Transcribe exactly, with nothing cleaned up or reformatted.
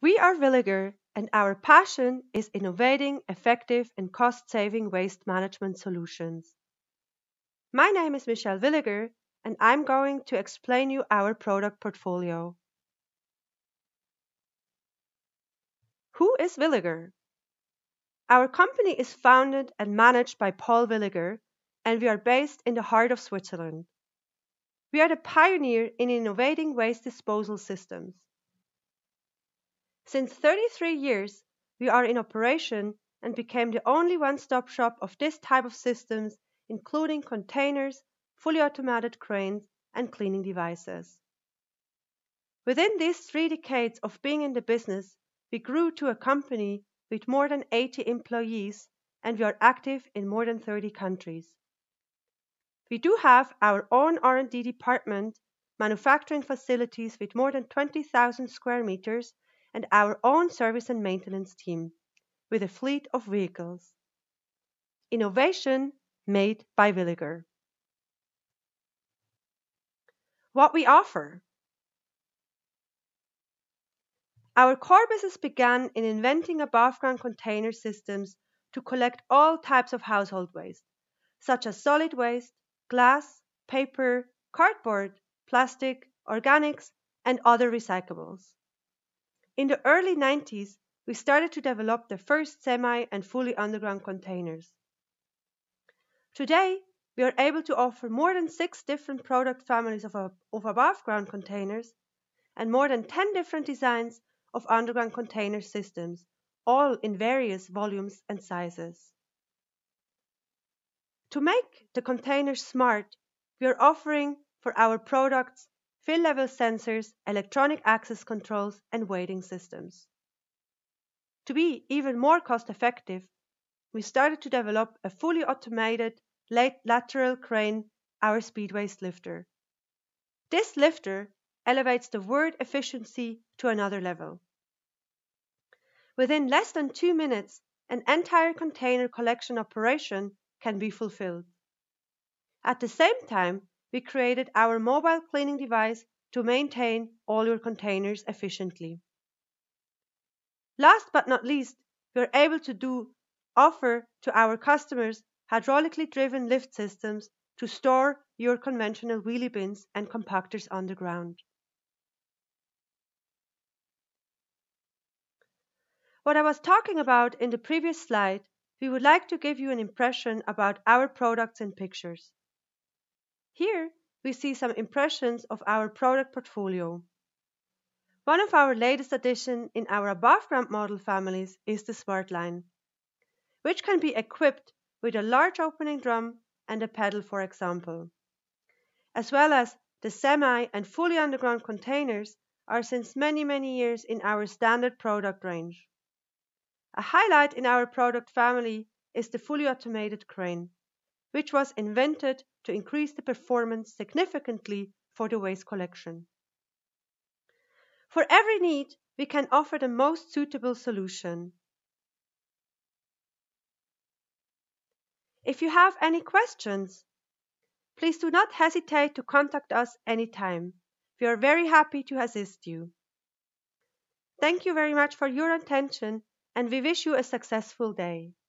We are Villiger, and our passion is innovating effective and cost-saving waste management solutions. My name is Michelle Villiger, and I'm going to explain you our product portfolio. Who is Villiger? Our company is founded and managed by Paul Villiger, and we are based in the heart of Switzerland. We are the pioneer in innovating waste disposal systems. Since thirty-three years, we are in operation and became the only one-stop shop of this type of systems, including containers, fully automated cranes, and cleaning devices. Within these three decades of being in the business, we grew to a company with more than eighty employees, and we are active in more than thirty countries. We do have our own R and D department, manufacturing facilities with more than twenty thousand square meters, and our own service and maintenance team, with a fleet of vehicles. Innovation made by Villiger. What we offer. Our core business began in inventing above-ground container systems to collect all types of household waste, such as solid waste, glass, paper, cardboard, plastic, organics, and other recyclables. In the early nineties, we started to develop the first semi and fully underground containers. Today, we are able to offer more than six different product families of, of above-ground containers and more than ten different designs of underground container systems, all in various volumes and sizes. To make the containers smart, we are offering for our products fill level sensors, electronic access controls, and weighting systems. To be even more cost effective, we started to develop a fully automated lateral crane, our speed waste lifter. This lifter elevates the word efficiency to another level. Within less than two minutes, an entire container collection operation can be fulfilled. At the same time, we created our mobile cleaning device to maintain all your containers efficiently. Last but not least, we are able to do offer to our customers hydraulically driven lift systems to store your conventional wheelie bins and compactors underground. What I was talking about in the previous slide, we would like to give you an impression about our products in pictures. Here, we see some impressions of our product portfolio. One of our latest additions in our above-ground model families is the Smart Line, which can be equipped with a large opening drum and a pedal, for example. As well as the semi and fully underground containers are since many, many years in our standard product range. A highlight in our product family is the fully automated crane, which was invented to increase the performance significantly for the waste collection. For every need, we can offer the most suitable solution. If you have any questions, please do not hesitate to contact us anytime. We are very happy to assist you. Thank you very much for your attention, and we wish you a successful day.